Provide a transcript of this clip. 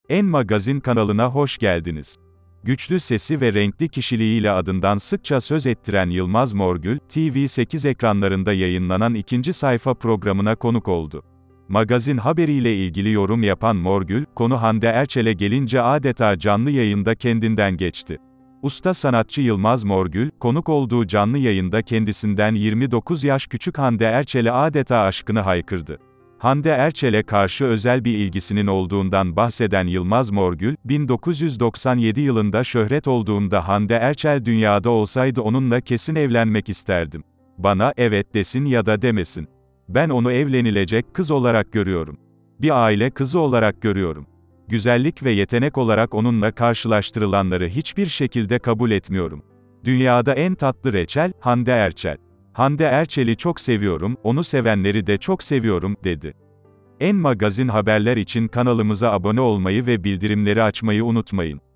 En Magazin kanalına hoş geldiniz. Güçlü sesi ve renkli kişiliğiyle adından sıkça söz ettiren Yılmaz Morgül, TV8 ekranlarında yayınlanan ikinci sayfa programına konuk oldu. Magazin haberiyle ilgili yorum yapan Morgül, konu Hande Erçel'e gelince adeta canlı yayında kendinden geçti. Usta sanatçı Yılmaz Morgül, konuk olduğu canlı yayında kendisinden 29 yaş küçük Hande Erçel'e adeta aşkını haykırdı. Hande Erçel'e karşı özel bir ilgisinin olduğundan bahseden Yılmaz Morgül, 1997 yılında şöhret olduğumda Hande Erçel dünyada olsaydı onunla kesin evlenmek isterdim. Bana, evet desin ya da demesin. Ben onu evlenilecek kız olarak görüyorum. Bir aile kızı olarak görüyorum. Güzellik ve yetenek olarak onunla karşılaştırılanları hiçbir şekilde kabul etmiyorum. Dünyada en tatlı reçel, Hande Erçel. Hande Erçel'i çok seviyorum, onu sevenleri de çok seviyorum, dedi. En Magazin haberler için kanalımıza abone olmayı ve bildirimleri açmayı unutmayın.